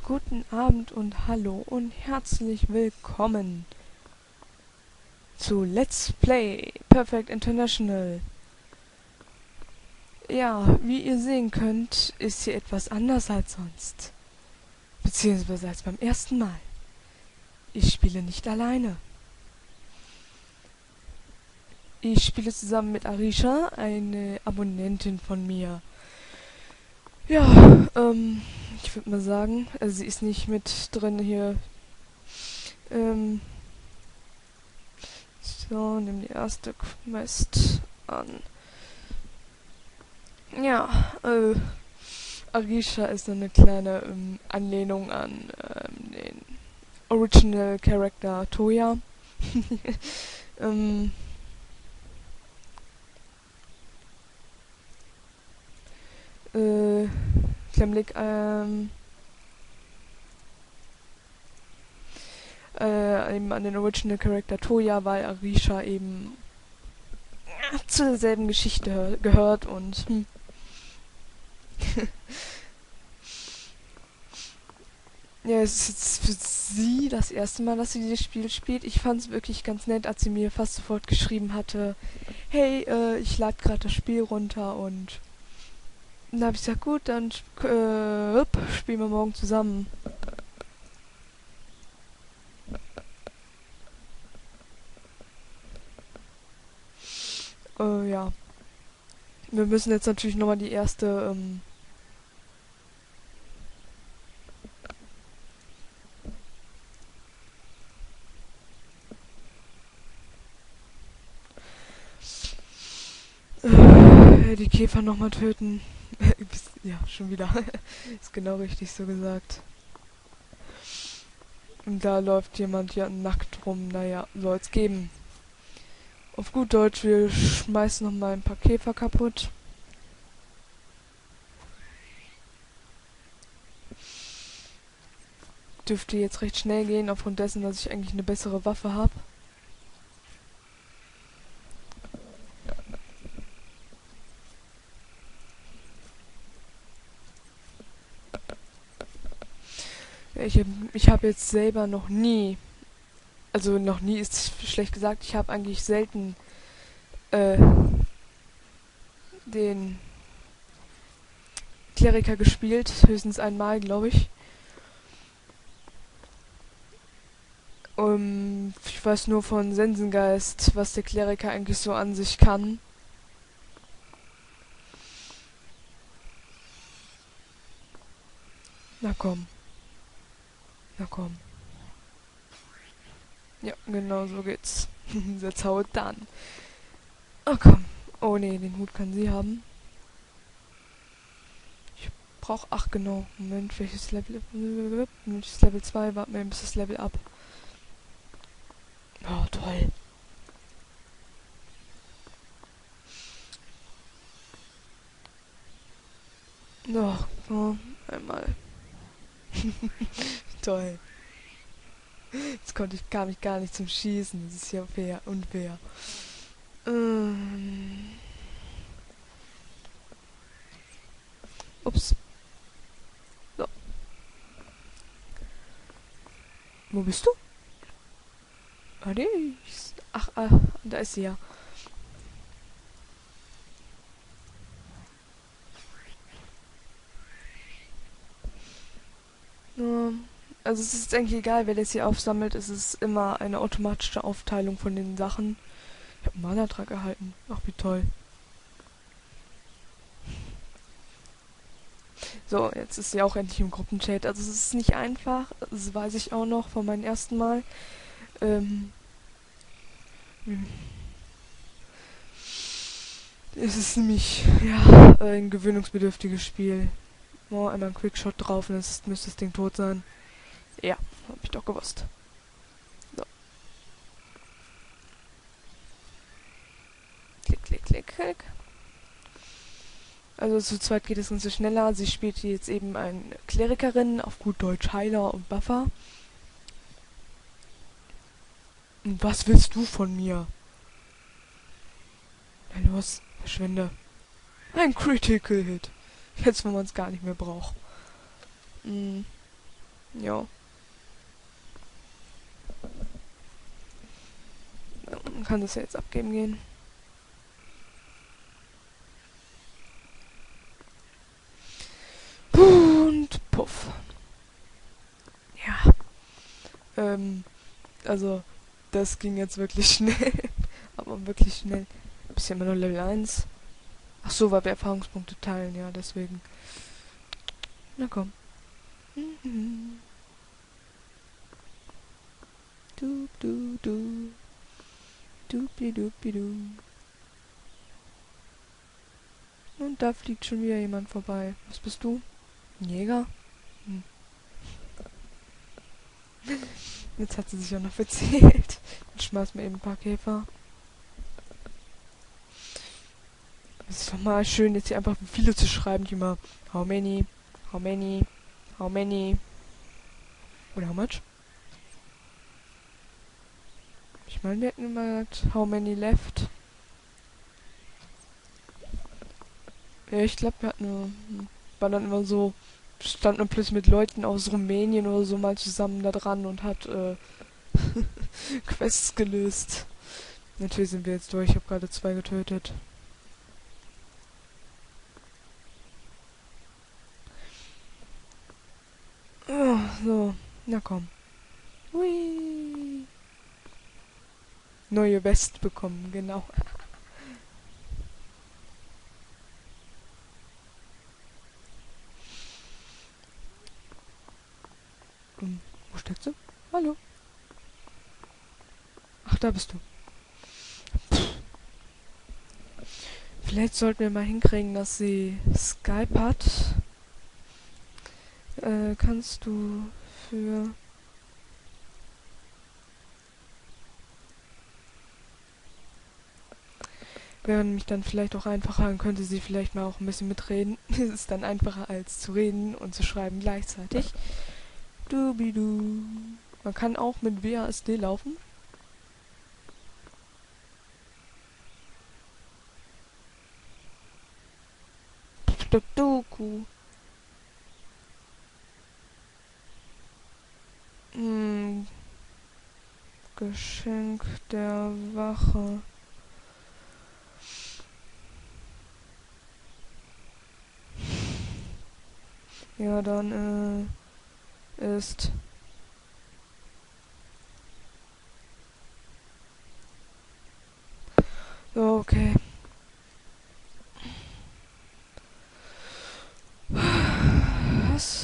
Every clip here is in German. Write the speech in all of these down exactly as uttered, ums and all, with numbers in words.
guten Abend und hallo und herzlich willkommen zu Let's Play Perfect International. Ja, wie ihr sehen könnt, ist hier etwas anders als sonst. Beziehungsweise als beim ersten Mal. Ich spiele nicht alleine. Ich spiele zusammen mit Arisha, eine Abonnentin von mir. Ja, ähm, ich würde mal sagen, also sie ist nicht mit drin hier. Ähm, so, nimm die erste Quest an. Ja, äh, Arisha ist so eine kleine ähm, Anlehnung an ähm, den Original Character Toya. ähm, äh, Klemlik, ähm, äh, eben an den Original Character Toya, weil Arisha eben ja, zu derselben Geschichte gehört und hm. Ja, es ist jetzt für sie das erste Mal, dass sie dieses Spiel spielt. Ich fand es wirklich ganz nett, als sie mir fast sofort geschrieben hatte, hey, äh, ich lade gerade das Spiel runter und dann habe ich gesagt, gut, dann äh, spielen wir morgen zusammen. Äh, ja. Wir müssen jetzt natürlich nochmal die erste, ähm, äh, die Käfer nochmal töten. Ja, schon wieder. Ist genau richtig so gesagt. Und da läuft jemand ja nackt rum. Naja, soll's geben. Auf gut Deutsch, wir schmeißen nochmal ein paar Käfer kaputt. Dürfte jetzt recht schnell gehen, aufgrund dessen, dass ich eigentlich eine bessere Waffe habe. Ich, hab- ich habe jetzt selber noch nie, also noch nie ist schlecht gesagt, ich habe eigentlich selten äh, den Kleriker gespielt, höchstens einmal, glaube ich. Um, ich weiß nur von Sensengeist, was der Kleriker eigentlich so an sich kann. Na komm, na komm. Ja, genau so geht's. Jetzt haut dann. Oh komm. Oh nee, den Hut kann sie haben. Ich brauch, ach genau. Moment, welches Level? Welches Level zwei? Warten wir bis das Level ab. Oh, toll. Noch, oh, einmal. Toll. Jetzt konnte ich, kam ich gar nicht zum Schießen. Das ist ja fair, unfair. Ähm. Ups. So. Wo bist du? Ah, nee. ich- Ach, ah, da ist sie ja. Ähm, Also es ist eigentlich egal, wer das hier aufsammelt. Es ist immer eine automatische Aufteilung von den Sachen. Ich habe einen Mana-Trank erhalten. Ach, wie toll. So, jetzt ist sie auch endlich im Gruppenchat. Also es ist nicht einfach. Das weiß ich auch noch von meinem ersten Mal. Ähm, hm. Es ist nämlich, ja, ein gewöhnungsbedürftiges Spiel. Oh, einmal ein Quickshot drauf und es müsste das Ding tot sein. Ja, hab ich doch gewusst. So, klick, klick, klick, klick. Also zu zweit geht es Ganze schneller. Sie spielt hier jetzt eben eine Klerikerin, auf gut Deutsch Heiler und Buffer. Und was willst du von mir? Na los, verschwinde. Ein Critical Hit. Jetzt, wo man es gar nicht mehr braucht. Mm. Ja. Man kann das ja jetzt abgeben gehen. Und puff. Ja. Ähm, also, das ging jetzt wirklich schnell. Aber wirklich schnell. Bisschen immer nur Level eins. Ach so, weil wir Erfahrungspunkte teilen, ja, deswegen. Na komm. Mhm. Du, du, du. Dupi, dupi, du. Und da fliegt schon wieder jemand vorbei. Was bist du? Ein Jäger? Hm. Jetzt hat sie sich auch noch verzählt. Dann schmeiß mir eben ein paar Käfer. Es ist doch mal schön, jetzt hier einfach viele zu schreiben, die immer how many, how many, how many. Oder how much? Ich meine, wir hätten immer gesagt, how many left. Ja, ich glaube, wir hatten nur, war dann immer so, stand man plötzlich mit Leuten aus Rumänien oder so mal zusammen da dran und hat äh, Quests gelöst. Natürlich sind wir jetzt durch, ich habe gerade zwei getötet. Oh, so, na komm. Hui. Neue West bekommen, genau. um, wo steckt sie? Hallo. Ach, da bist du. Vielleicht sollten wir mal hinkriegen, dass sie Skype hat. Äh, kannst du für... Wäre nämlich dann vielleicht auch einfacher, dann könnte sie vielleicht mal auch ein bisschen mitreden. Es ist dann einfacher als zu reden und zu schreiben gleichzeitig. Dubidu. Man kann auch mit W A S D laufen. Doku. Hm. Geschenk der Wache. Ja, dann äh, ist so, okay. Was?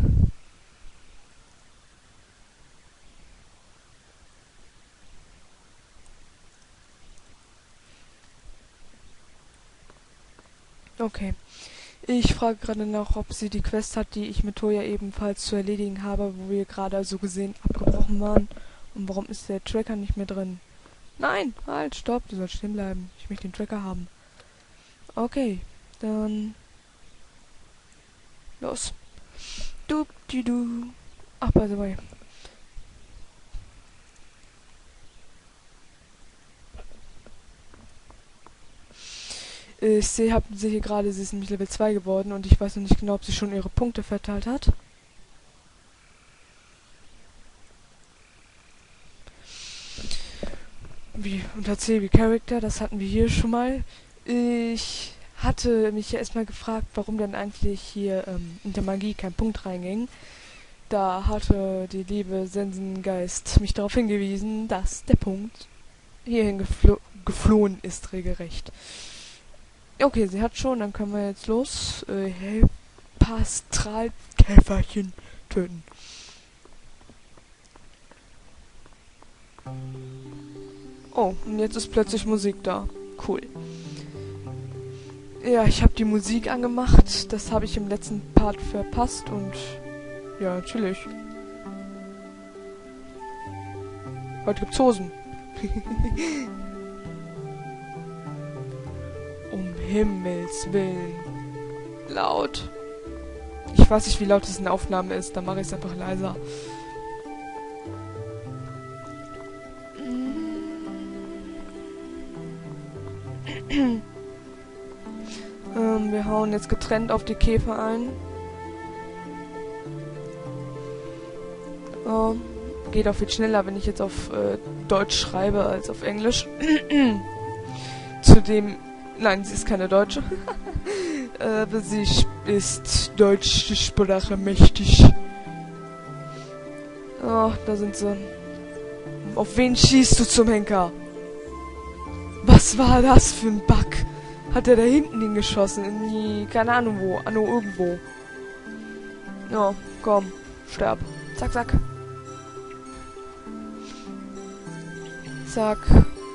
Okay. Ich frage gerade nach, ob sie die Quest hat, die ich mit Toya ebenfalls zu erledigen habe, wo wir gerade so gesehen abgebrochen waren. Und warum ist der Tracker nicht mehr drin? Nein, halt, stopp, du sollst stehen bleiben. Ich möchte den Tracker haben. Okay, dann los. Du, du, du. Ach, by the way. Ich sehe, hab, sehe hier gerade, sie ist nämlich Level zwei geworden und ich weiß noch nicht genau, ob sie schon ihre Punkte verteilt hat. Wie unter C wie Character, das hatten wir hier schon mal. Ich hatte mich ja erstmal gefragt, warum denn eigentlich hier ähm, in der Magie kein Punkt reinging. Da hatte die liebe Sensengeist mich darauf hingewiesen, dass der Punkt hierhin geflo geflohen ist, regelrecht. Okay, sie hat schon, dann können wir jetzt los. Äh, Helpastralkäferchen töten. Oh, und jetzt ist plötzlich Musik da. Cool. Ja, ich habe die Musik angemacht. Das habe ich im letzten Part verpasst und ja, natürlich. Heute gibt's Hosen. Um Himmels Willen. Laut. Ich weiß nicht, wie laut es in der Aufnahme ist. Dann mache ich es einfach leiser. ähm, wir hauen jetzt getrennt auf die Käfer ein. Ähm, geht auch viel schneller, wenn ich jetzt auf äh, Deutsch schreibe als auf Englisch. Zudem, nein, sie ist keine Deutsche. Aber sie ist deutsche Sprache mächtig. Oh, da sind sie. Auf wen schießt du zum Henker? Was war das für ein Bug? Hat er da hinten hingeschossen? In die, keine Ahnung wo, Anno irgendwo. Ja, komm, sterb. Zack, zack. Zack.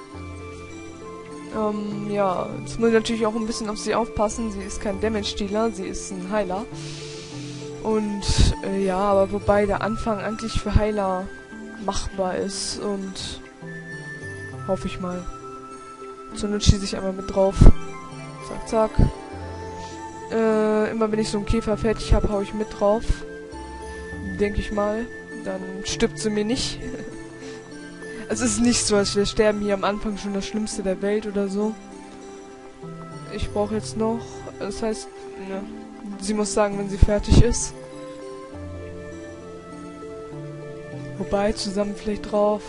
Ähm, ja, jetzt muss ich natürlich auch ein bisschen auf sie aufpassen. Sie ist kein Damage-Dealer, sie ist ein Heiler. Und, äh, ja, aber wobei der Anfang eigentlich für Heiler machbar ist und hoffe ich mal. Zur Not schieße ich einmal mit drauf. Zack, zack. Äh, immer wenn ich so einen Käfer fertig habe, hau ich mit drauf. Denke ich mal. Dann stirbt sie mir nicht. Es ist nicht so, als wir sterben hier am Anfang schon das Schlimmste der Welt oder so. Ich brauche jetzt noch... Das heißt, ne, sie muss sagen, wenn sie fertig ist. Wobei, zusammen vielleicht drauf.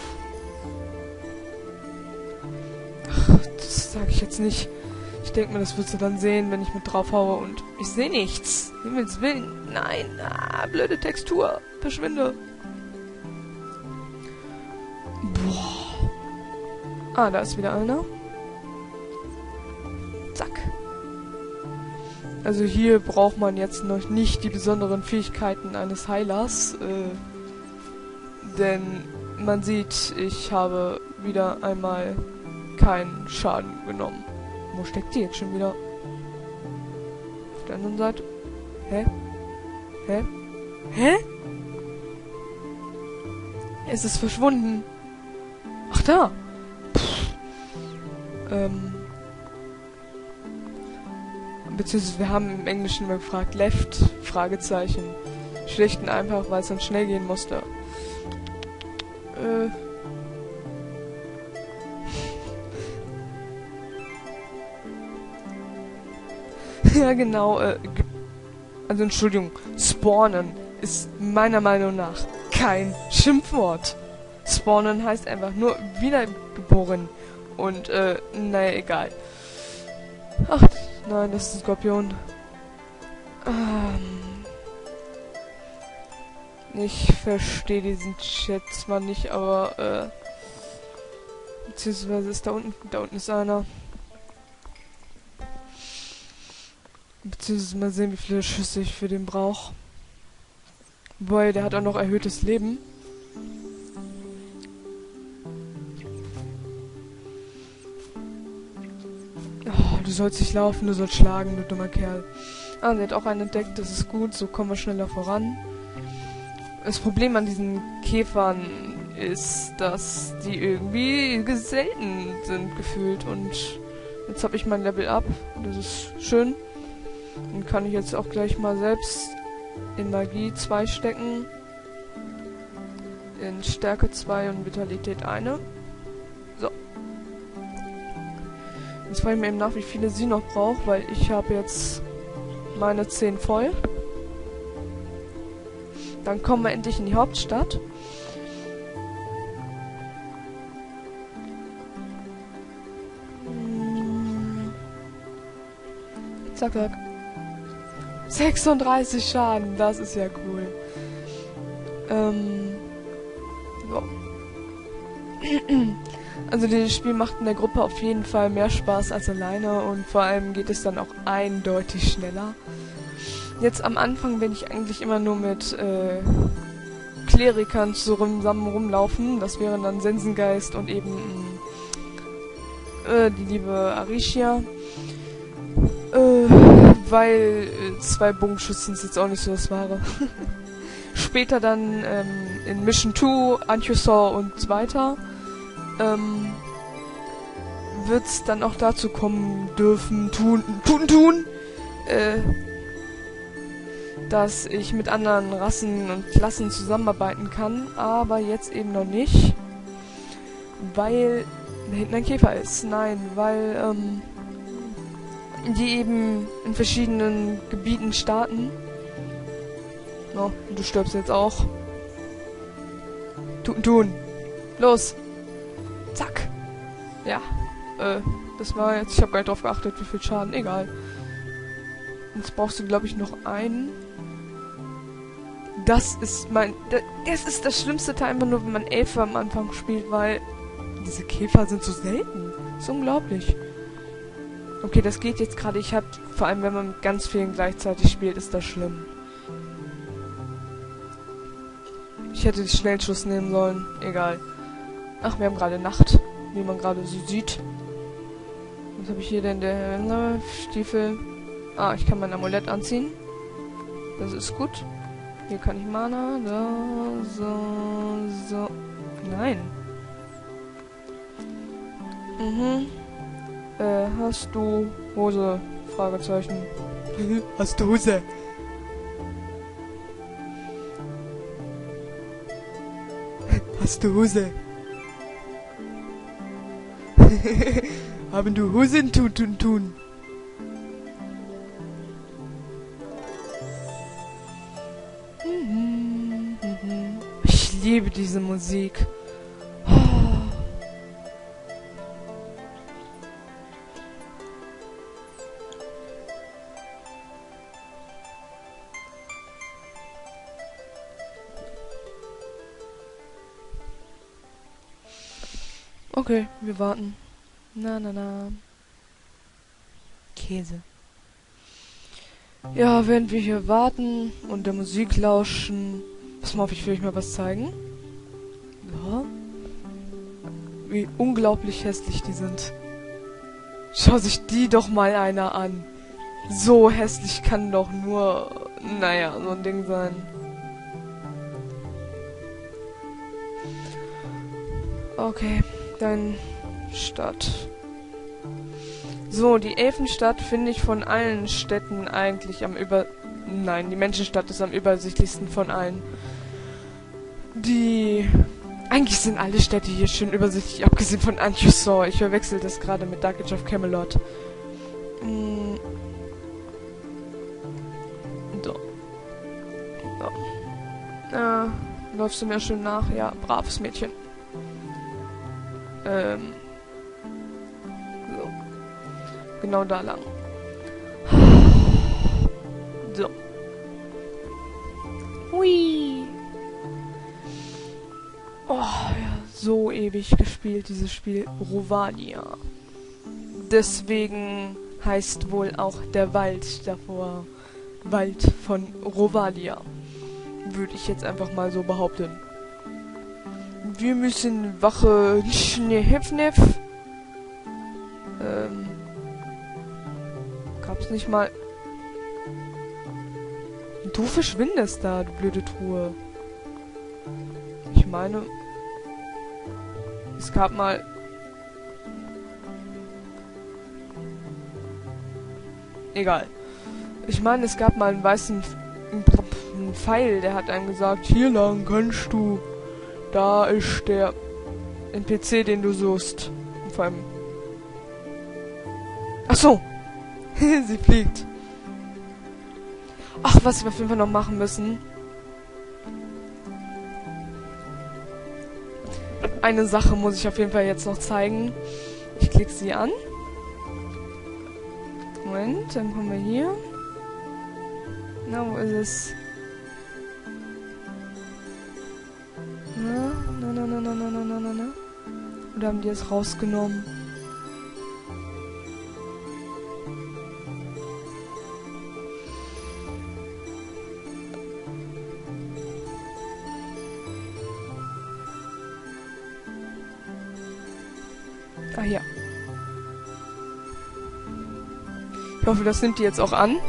Ach, das sage ich jetzt nicht. Ich denke mir, das wird sie dann sehen, wenn ich mit drauf haue und ich sehe nichts. Himmels Willen. Nein, ah, blöde Textur. Verschwinde. Boah. Ah, da ist wieder einer. Zack. Also hier braucht man jetzt noch nicht die besonderen Fähigkeiten eines Heilers. Äh, denn man sieht, ich habe wieder einmal keinen Schaden genommen. Wo steckt die jetzt schon wieder? Auf der anderen Seite. Hä? Hä? Hä? Es ist verschwunden. Ach, da. Pff. Ähm. Beziehungsweise wir haben im Englischen mal gefragt, left, Fragezeichen. Schlicht und einfach, weil es dann schnell gehen musste. Äh. Ja, genau, äh, also Entschuldigung, spawnen ist meiner Meinung nach kein Schimpfwort. Spawnen heißt einfach nur wiedergeboren. Und, äh, naja, egal. Ach, nein, das ist ein Skorpion. Ähm, ich verstehe diesen Chat zwar nicht, aber, äh, beziehungsweise ist da unten, da unten ist einer. Beziehungsweise mal sehen, wie viele Schüsse ich für den brauche. Wobei, der hat auch noch erhöhtes Leben. Oh, du sollst nicht laufen, du sollst schlagen, du dummer Kerl. Ah, der hat auch einen entdeckt, das ist gut, so kommen wir schneller voran. Das Problem an diesen Käfern ist, dass die irgendwie selten sind gefühlt. Und jetzt habe ich mein Level up, das ist schön. Dann kann ich jetzt auch gleich mal selbst in Magie zwei stecken. In Stärke zwei und Vitalität eine. So. Jetzt frage ich mir eben nach, wie viele sie noch braucht, weil ich habe jetzt meine zehn voll. Dann kommen wir endlich in die Hauptstadt. Hm. Zack, zack. sechsunddreißig Schaden, das ist ja cool. Ähm. So. Also dieses Spiel macht in der Gruppe auf jeden Fall mehr Spaß als alleine und vor allem geht es dann auch eindeutig schneller. Jetzt am Anfang bin ich eigentlich immer nur mit äh, Klerikern zusammen rumlaufen. Das wären dann Sensengeist und eben äh, die liebe Aricia. Äh, weil äh, zwei Bogenschützen ist jetzt auch nicht so das Wahre. Später dann ähm, in Mission zwei, Ankyusaur und so weiter ähm, wird es dann auch dazu kommen dürfen, tun, tun, tun, äh, dass ich mit anderen Rassen und Klassen zusammenarbeiten kann, aber jetzt eben noch nicht, weil da hinten ein Käfer ist. Nein, weil ähm, die eben in verschiedenen Gebieten starten. Oh, du stirbst jetzt auch. Tun, tun. Los. Zack. Ja. Äh, das war jetzt... Ich habe gar nicht drauf geachtet, wie viel Schaden. Egal. Jetzt brauchst du, glaube ich, noch einen. Das ist mein... Das ist das schlimmste Teil, einfach nur, wenn man Elfer am Anfang spielt, weil... Diese Käfer sind so selten. Das ist unglaublich. Okay, das geht jetzt gerade. Ich hab... Vor allem, wenn man mit ganz vielen gleichzeitig spielt, ist das schlimm. Ich hätte den Schnellschuss nehmen sollen. Egal. Ach, wir haben gerade Nacht. Wie man gerade so sieht. Was habe ich hier denn? Der ne, Stiefel. Ah, ich kann mein Amulett anziehen. Das ist gut. Hier kann ich Mana. Da, so, so. Nein. Mhm. Äh, hast du Hose? Fragezeichen. Hast du Hose? Hast du Hose? Haben du Hosen tun tun tun? Ich liebe diese Musik. Okay, wir warten. Na, na, na. Käse. Ja, während wir hier warten und der Musik lauschen... Pass mal auf, ich will euch mal was zeigen. Ja. Wie unglaublich hässlich die sind. Schau sich die doch mal einer an. So hässlich kann doch nur... Naja, so ein Ding sein. Okay, dann... Stadt. So, die Elfenstadt finde ich von allen Städten eigentlich am über... Nein, die Menschenstadt ist am übersichtlichsten von allen. Die... Eigentlich sind alle Städte hier schön übersichtlich, abgesehen von Anjusor. Ich verwechsel das gerade mit Dark Age of Camelot. Hm. So. So. Äh, läufst du mir schön nach? Ja, braves Mädchen. Ähm... Genau da lang. So. Hui. Oh, ja, so ewig gespielt, dieses Spiel. Rovania. Deswegen heißt wohl auch der Wald davor Wald von Rovania. Würde ich jetzt einfach mal so behaupten. Wir müssen Wache Schnehefnef. Ähm... Gab's nicht mal... Du verschwindest da, du blöde Truhe. Ich meine... Es gab mal... Egal. Ich meine, es gab mal einen weißen... einen Pfeil, der hat einem gesagt, hier lang kannst du. Da ist der N P C, den du suchst. Und vor allem... Ach so! Sie fliegt. Ach, was wir auf jeden Fall noch machen müssen. Eine Sache muss ich auf jeden Fall jetzt noch zeigen. Ich klicke sie an. Moment, dann kommen wir hier. Na, wo ist es? Na, na, na, na, na, na, na, na, na. Oder haben die es rausgenommen? Ah ja. Ich hoffe, das nimmt die jetzt auch an.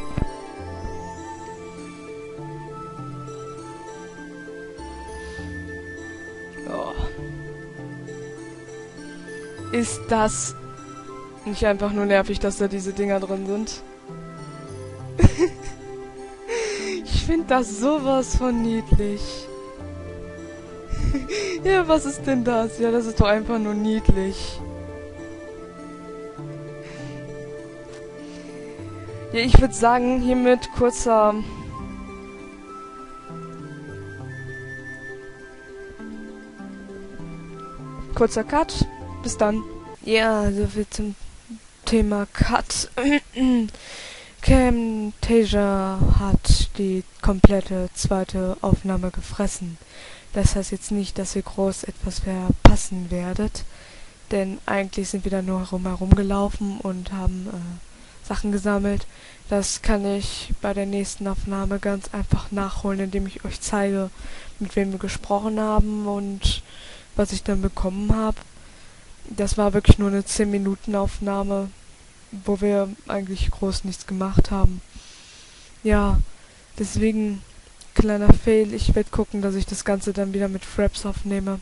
Oh. Ist das nicht einfach nur nervig, dass da diese Dinger drin sind? Ich finde das sowas von niedlich. Ja, was ist denn das? Ja, das ist doch einfach nur niedlich. Ja, ich würde sagen, hiermit kurzer... kurzer Cut. Bis dann. Ja, soviel zum Thema Cut. Camtasia hat die komplette zweite Aufnahme gefressen. Das heißt jetzt nicht, dass ihr groß etwas verpassen werdet, denn eigentlich sind wir da nur herumherum gelaufen und haben äh, Sachen gesammelt. Das kann ich bei der nächsten Aufnahme ganz einfach nachholen, indem ich euch zeige, mit wem wir gesprochen haben und was ich dann bekommen habe. Das war wirklich nur eine zehn Minuten Aufnahme, wo wir eigentlich groß nichts gemacht haben. Ja, deswegen kleiner Fail. Ich werde gucken, dass ich das Ganze dann wieder mit Fraps aufnehme.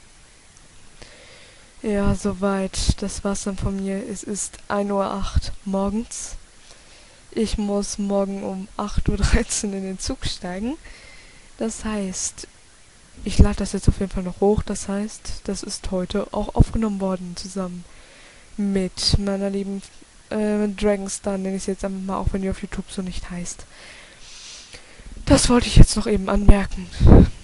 Ja, soweit. Das war's dann von mir. Es ist ein Uhr acht morgens. Ich muss morgen um acht Uhr dreizehn in den Zug steigen. Das heißt, ich lade das jetzt auf jeden Fall noch hoch. Das heißt, das ist heute auch aufgenommen worden, zusammen mit meiner lieben äh, Dragonstar, nenne ich es jetzt einfach mal, auch wenn die auf YouTube so nicht heißt. Das wollte ich jetzt noch eben anmerken.